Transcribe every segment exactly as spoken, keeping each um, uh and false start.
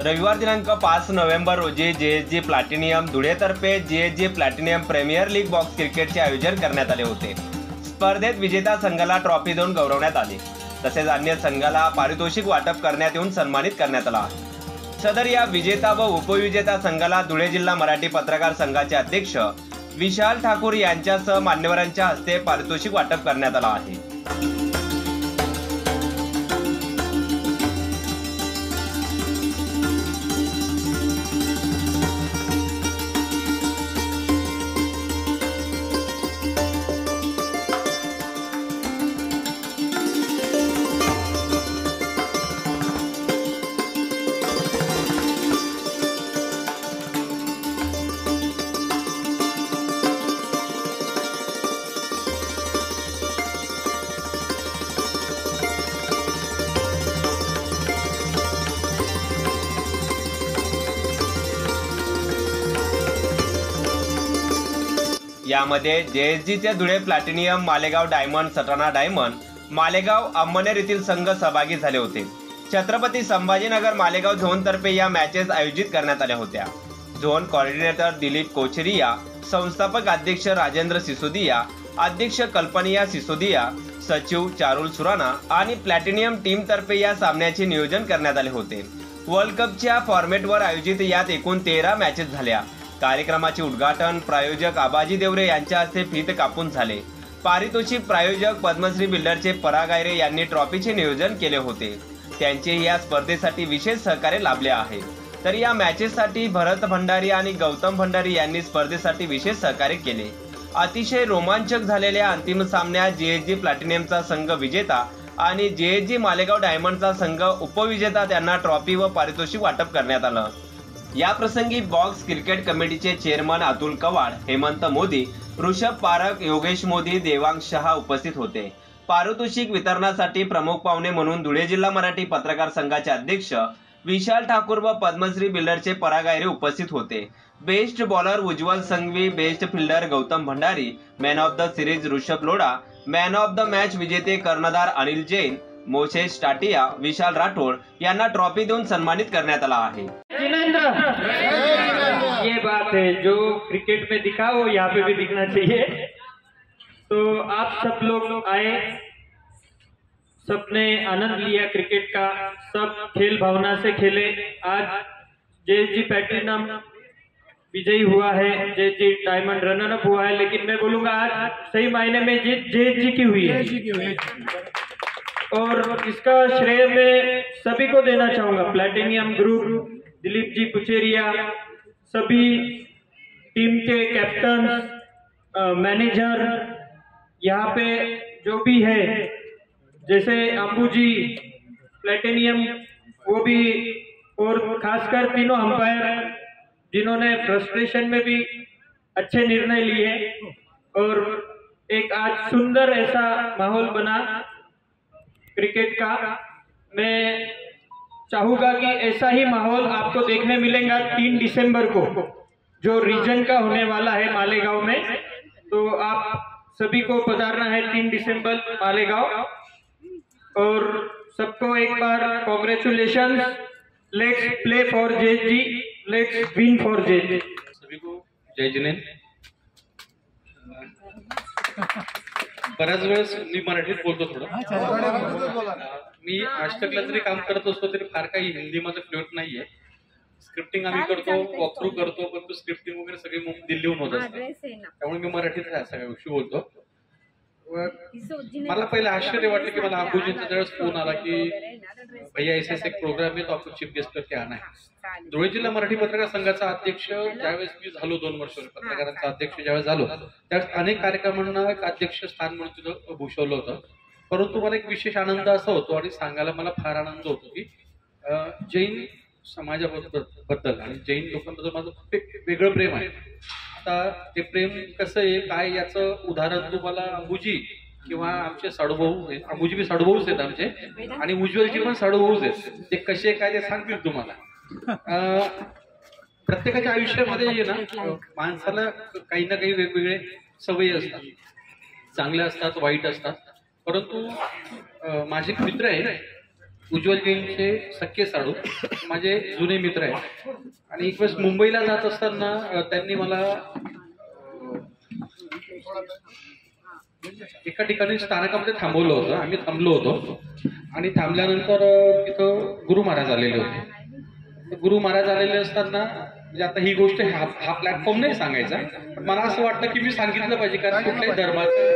रविवार दिनांक पाच नोव्हेंबर रोजी जेएसजी प्लॅटिनियम धुळेतर्फे JSG Platinum Premier League box क्रिकेटचे आयोजन करण्यात आले होते। स्पर्धेत विजेता संघाला ट्रॉफी देऊन गौरवण्यात आले, तसेच अन्य संघाला पारितोषिक वाटप करण्यात येऊन सन्मानित करण्यात आला। सदर या विजेता व उपविजेता संघाला धुळे जिल्हा मराठी पत्रकार संघाचे अध्यक्ष विशाल ठाकूर यांच्यासह मान्यवरांच्या हस्ते पारितोषिक वाटप करण्यात आला आहे। यामध्ये जेएसजीचे Dhule Platinum, Malegaon Diamond, Satana Diamond, Malegaon Amalner येथील संघ सहभागी झाले होते। छत्रपती संभाजीनगर मालेगाव झोन तर्फे या मॅचेस आयोजित करण्यात आल्या होत्या। झोन कोऑर्डिनेटर दिलीप कोचरिया, संस्थापक अध्यक्ष राजेंद्र सिसोदिया, अध्यक्ष कल्पनिया सिसोदिया, सचिव चारुल सुराणा आणि प्लॅटिनियम टीम तर्फे या सामन्याचे नियोजन करण्यात आले होते। वर्ल्ड कपच्या फॉर्मॅटवर आयोजित यात एकूण तेरा मॅचेस झाल्या। कार्यक्रमाचे उद्घाटन प्रायोजक आबाजी देवरे यांच्या हस्ते फीत कापून झाले। पारितोषिक प्रायोजक पद्मश्री बिल्डरचे पराग आयरे यांनी ट्रॉफीचे नियोजन केले होते। त्यांचे या स्पर्धेसाठी विशेष सहकार्य लाभले आहे। तर या मॅचेससाठी भरत भंडारी आणि गौतम भंडारी यांनी स्पर्धेसाठी विशेष सहकार्य केले। अतिशय रोमांचक झालेल्या अंतिम सामन्यात जेएसजी प्लॅटिनियमचा संघ विजेता आणि जेएसजी मालेगाव डायमंडचा संघ उपविजेता त्यांना ट्रॉफी व पारितोषिक वाटप करण्यात आलं। या प्रसंगी बॉक्स क्रिकेट कमिटीचे चेअरमन अतुल कवाड, हेमंत मोदी, ऋषभ पारख, योगेश मोदी, देवांग शहा उपस्थित होते। पारितोषिक वितरणासाठी प्रमुख पाहुणे म्हणून धुळे जिल्हा मराठी पत्रकार संघाचे अध्यक्ष विशाल ठाकूर व पद्मश्री बिल्डरचे पराग आयरे उपस्थित होते। Best bowler Ujjwal Sanghvi, best fielder Gautam Bhandari, man of the series Rishabh Lodha, man of the match विजेते कर्णधार अनिल जैन, मोशेश टाटिया, विशाल राठोड यांना ट्रॉफी देऊन सन्मानित करण्यात आला आहे। ये बात है जो क्रिकेट में दिखा वो यहाँ पे भी दिखना चाहिए। तो आप सब लोग आए, सबने आनंद लिया क्रिकेट का, सब खेल भावना से खेले। आज जेएसजी प्लैटिनम विजयी हुआ है, जेएसजी डायमंड रनर अप हुआ है, लेकिन मैं बोलूंगा आज सही मायने में जीत जेएसजी की हुई है और इसका श्रेय मैं सभी को देना चाहूंगा। प्लैटिनियम ग्रुप, दिलीप जी कुचेरिया, सभी टीम के कैप्टन, मैनेजर, यहाँ पे जो भी है, जैसे अंबू जी प्लैटिनियम, वो भी, और खासकर तीनों अंपायर जिन्होंने फ्रस्ट्रेशन में भी अच्छे निर्णय लिए और एक आज सुंदर ऐसा माहौल बना क्रिकेट का। मैं चाहूंगा कि ऐसा ही माहौल आपको देखने मिलेगा तीन दिसंबर को, जो रीजन का होने वाला है मालेगांव में। तो आप सभी को पधारना है तीन दिसंबर मालेगांव। और सबको एक बार congratulation. Let's play for JSG, let's win for JSG. सभी को जय जिनेंद्र। बऱ्याच वेळेस मी मराठीत बोलतो थोडं। मी आज तकला जरी काम करत असतो तरी फार काही हिंदी माझं फ्लुएंट नाहीये। स्क्रिप्टिंग आम्ही करतो, वॉक थ्रू करतो, पण स्क्रिप्टिंग वगैरे सगळी दिल्लीहून होत असते, त्यामुळे मी मराठीत सगळ्या गोष्टी बोलतो। मला पहिलं आश्चर्य वाटलं की मला अंबुजींचा ज्यावेळेस फोन आला की भैया ऐसे एक प्रोग्राम है तो आपको चीफ गेस्ट करके आना है। धुळे जिल्हा मराठी पत्रकार संघाचा अध्यक्ष ज्यावेळेस मी झालो, दोन वर्ष पत्रकारांचा अध्यक्ष ज्यावेळेस झालो, त्यावेळेस अनेक कार्यक्रमांना एक अध्यक्ष स्थान म्हणून तिथं भूषवलं होतं। परंतु मला एक विशेष आनंद असा होतो आणि सांगायला मला फार आनंद होतो की जैन समाजाबद्दल आणि जैन लोकांबद्दल माझं वेगळं प्रेम आहे। आता ते प्रेम कसं आहे काय याचं उदाहरण तुम्हाला अंबुजी किंवा आमचे साडूभाऊ, अंबुजी बी साडूभाऊच आहेत आमचे, आणि उज्ज्वलजी पण साडूभाऊच आहेत, ते कसे काय ते सांगतील तुम्हाला। प्रत्येकाच्या आयुष्यामध्ये ना माणसाला काही ना काही वेगवेगळे सवयी असतात, चांगल्या असतात, वाईट असतात। परंतु माझे मित्र आहे उज्ज्वल जैनचे सख्खे साडू माझे जुने मित्र आहेत आणि एक वेळेस मुंबईला जात असताना अ, त्यांनी मला अ, एका ठिकाणी स्थानकामध्ये थांबवलं होतं. आम्ही थांबलो होतो आणि थांबल्यानंतर अ, तिथं गुरु महाराज आलेले होते. तर गुरु महाराज आलेले असताना म्हणजे आता ही गोष्ट हा हा प्लॅटफॉर्म नाही सांगायचा, पण मला असं वाटतं की मी सांगितलं पाहिजे, कारण कुठल्याही धर्माचं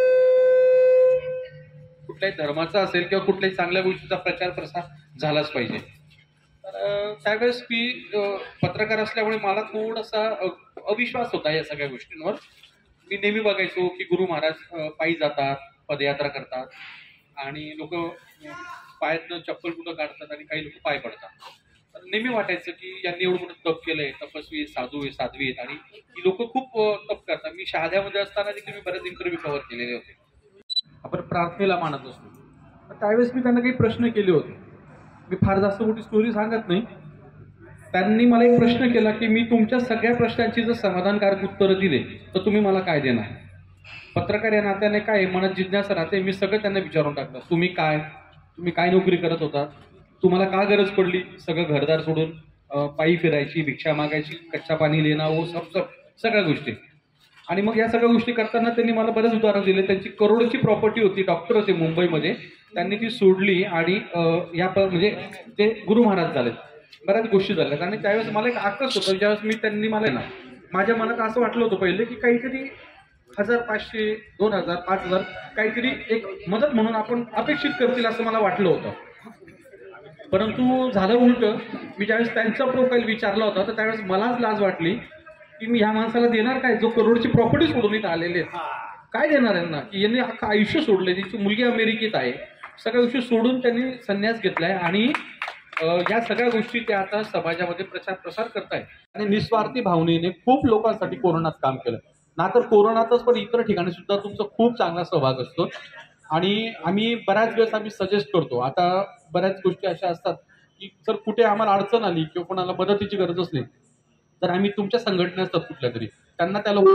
कुठल्याही धर्माचा असेल किंवा कुठल्याही चांगल्या गोष्टीचा प्रचार प्रसार झालाच पाहिजे. तर अ, त्यावेळेस मी अ, पत्रकार असल्यामुळे मला थोडासा अ, अविश्वास होता या सगळ्या गोष्टींवर. मी नेहमी बघायचो की गुरु महाराज अ, पायी जातात, पदयात्रा करतात आणि लोक पायातनं चप्पल कुठं काढतात आणि काही लोक पाय पडतात. तर नेहमी वाटायचं की यांनी एवढं मोठं तप केलंय, तपस्वी साधू आहे, साध्वी आहेत आणि ही लोक खूप अ, तप करतात. मी शहाद्यामध्ये असताना देखील मी बरेच इंटरव्ह्यू कव्हर केलेले होते. आपण प्रार्थनेला मानत असतो. तर त्यावेळेस मी त्यांना काही प्रश्न केले होते. मी फार जास्त मोठी स्टोरी सांगत नाही. त्यांनी मला एक प्रश्न केला की मी तुमच्या सगळ्या प्रश्नांची जर समाधानकारक उत्तरं दिले तर तुम्ही मला काय देणार. पत्रकार या नात्याने काय मनात जिज्ञासा राहते. मी सगळं त्यांना विचारून टाकलं. तुम्ही काय तुम्ही काय नोकरी करत होता, तुम्हाला का गरज पडली सगळं घरदार सोडून अ, पायी फिरायची, भिक्षा मागायची, कच्चा पाणी लेणं, वो सब सब सगळ्या गोष्टी. आणि मग या सगळ्या गोष्टी करताना त्यांनी मला बरेच उदाहरण दिले. त्यांची करोडची प्रॉपर्टी होती, डॉक्टर होते मुंबईमध्ये, त्यांनी ती सोडली आणि अ, या प म्हणजे ते गुरु महाराज झालेत. बऱ्याच गोष्टी झाल्यात आणि त्यावेळेस मला एक आकर्ष होतं. ज्यावेळेस मी त्यांनी मला ना माझ्या मनात असं वाटलं होतं पहिले की काहीतरी हजार पाचशे दोन हजार पाच हजार काहीतरी एक मदत म्हणून आपण अपेक्षित करतील असं मला वाटलं होतं. परंतु झालं उलट. मी ज्यावेळेस त्यांचा प्रोफाईल विचारला होता तर त्यावेळेस मलाच लाज वाटली की मी ह्या माणसाला देणार काय, जो करोडची प्रॉपर्टी सोडून इथं आलेले आहेत. काय देणार यांना की यांनी अख्खं आयुष्य सोडलंय. त्यांची मुलगी अमेरिकेत आहे. सगळ्या गोष्टी सोडून त्यांनी संन्यास घेतलाय आणि या सगळ्या गोष्टी ते आता समाजामध्ये प्रचार प्रसार करतायत आणि निस्वार्थी भावनेने खूप लोकांसाठी कोरोनात काम केलं. ना तर कोरोनातच पण इतर ठिकाणी सुद्धा तुमचा खूप चांगला सहभाग असतो आणि आम्ही बऱ्याच वेळेस आम्ही सजेस्ट करतो. आता बऱ्याच गोष्टी अशा असतात की जर कुठे आम्हाला अडचण आली किंवा कोणाला मदतीची गरज असली तर आम्ही तुमच्या संघटना असतात कुठल्या तरी त्यांना त्या लोक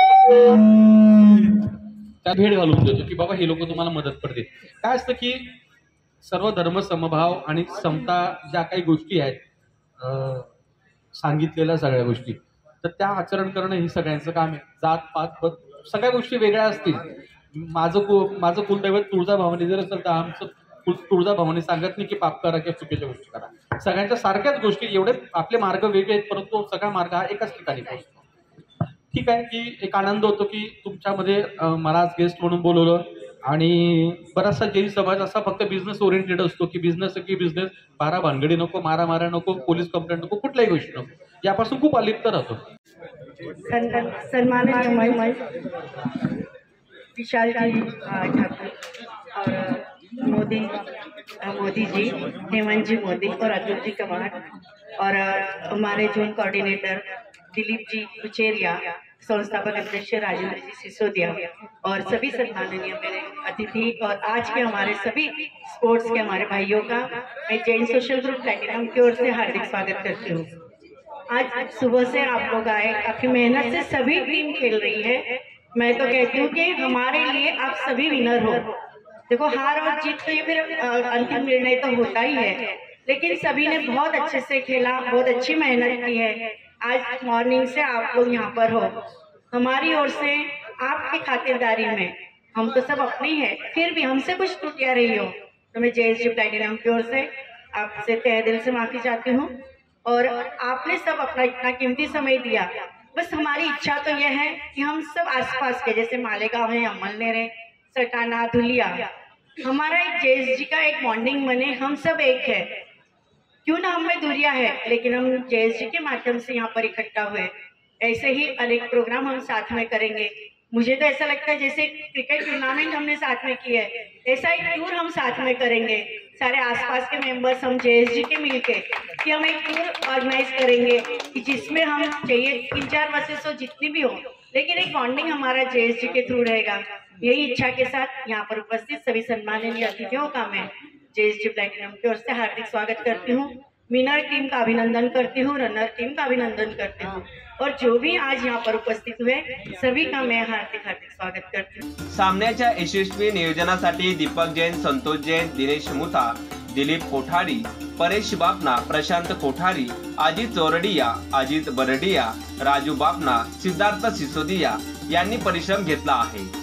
त्या भेट घालून देतो की बाबा हे लोक तुम्हाला मदत करतील. काय असतं की सर्व धर्म समभाव आणि समता ज्या काही गोष्टी आहेत सांगितलेल्या सगळ्या गोष्टी तर त्या आचरण करणं ही सगळ्यांचं काम आहे. जात पात सगळ्या गोष्टी वेगळ्या असतील. माझं कु माझं कुलदैवत तुळजाभवानी जर असेल तर आमचं तुळजाभवानी सांगत नाही की पाप करा किंवा चुकीच्या गोष्टी करा. सगळ्यांच्या सारख्याच गोष्टी, एवढे आपले मार्ग वेगळे आहेत परंतु सगळा मार्ग हा एकाच ठिकाणी पोहोचतो. ठीक आहे की एक आनंद होतो की तुमच्यामध्ये मला आज गेस्ट म्हणून बोलवलं आणि बराचसा जैन समाज असा फक्त बिझनेस ओरिएंटेड असतो की बिझनेस की बिझनेस, बारा भानगडी नको, मारा मारा नको, पोलीस कंप्लेंट नको, कुठल्याही गोष्टी नको, यापासून खूप अलिप्त राहतो. सन्मानित विशाल जी ठाकुर और मोदी मोदी जी, हेमंत जी मोदी और अतुल जी कमार और हमारे जोन कोऑर्डिनेटर दिलीप जी कुचेरिया, संस्थापक अध्यक्ष राजेंद्र जी सिसोदिया और सभी सम्माननीय मेरे अतिथि और आज के हमारे सभी स्पोर्ट्स के हमारे भाइयों का मैं जैन सोशल ग्रुप प्लैटिनम की ओर से हार्दिक स्वागत करती हूँ. आज सुबह से आप लोग आए, काफी मेहनत से सभी टीम खेल रही है. मैं तो कहती हूँ कि हमारे लिए आप सभी विनर हो. देखो हार और जीत तो ये फिर अंतिम निर्णय तो होता ही है, लेकिन सभी ने बहुत अच्छे से खेला, बहुत अच्छी मेहनत की है. आज मॉर्निंग से आप लोग यहाँ पर हो. हमारी ओर से आपकी खातिरदारी में, हम तो सब अपने हैं, फिर भी हमसे कुछ त्रुटियां रही हो तो मैं जेएसजी प्लैटिनम की ओर से आपसे तहे दिल से माफी चाहती हूँ. और आपने सब अपना इतना कीमती समय दिया. बस हमारी इच्छा तो यह है कि हम सब आसपास के, जैसे मालेगांव है, अमलनेर है, सटाना, धुलिया, हमारा एक जेएसजी का एक बॉन्डिंग बने. हम सब एक है, क्यों ना हमें दूरियां है लेकिन हम जेएसजी के माध्यम से यहाँ पर इकट्ठा हुए. ऐसे ही अनेक प्रोग्राम हम साथ में करेंगे. मुझे तो ऐसा लगता है जैसे क्रिकेट टूर्नामेंट हमने साथ में की है, ऐसा एक टूर हम साथ में करेंगे. सारे आसपास के मेंबर्स हम जेएसजी के मिलके कि हम एक टूर ऑर्गेनाइज करेंगे कि जिसमें हम चाहिए तीन चार बसेस हो, जितनी भी हो, लेकिन एक बॉन्डिंग हमारा जेएसजी के थ्रू रहेगा. यही इच्छा के साथ यहाँ पर उपस्थित सभी सम्माननीय अतिथियों का मैं जेएसजी प्लैटिनम की ओर से हार्दिक स्वागत करती हूँ. विनर टीम का अभिनंदन करती हूँ, रनर टीम का अभिनंदन करती हूँ और जो भी आज यहाँ पर उपस्थित हुए सभी का मैं हार्दिक हार्दिक स्वागत करती हूँ. सामन्याच्या यशस्वी नियोजनासाठी दीपक जैन, संतोष जैन, दिनेश मुथा दिलीप कोठारी, परेश बापना, प्रशांत कोठारी, अजित चोरडिया, अजित बरडिया, राजू बापना, सिद्धार्थ सिसोदिया यांनी परिश्रम घेतला आहे।